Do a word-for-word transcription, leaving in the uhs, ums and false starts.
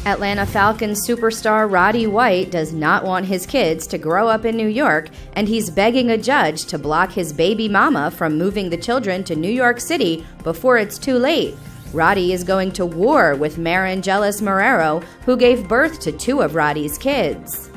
Atlanta Falcons superstar Roddy White does not want his kids to grow up in New York, and he's begging a judge to block his baby mama from moving the children to New York City before it's too late. Roddy is going to war with Marangelis Marrero, who gave birth to two of Roddy's kids.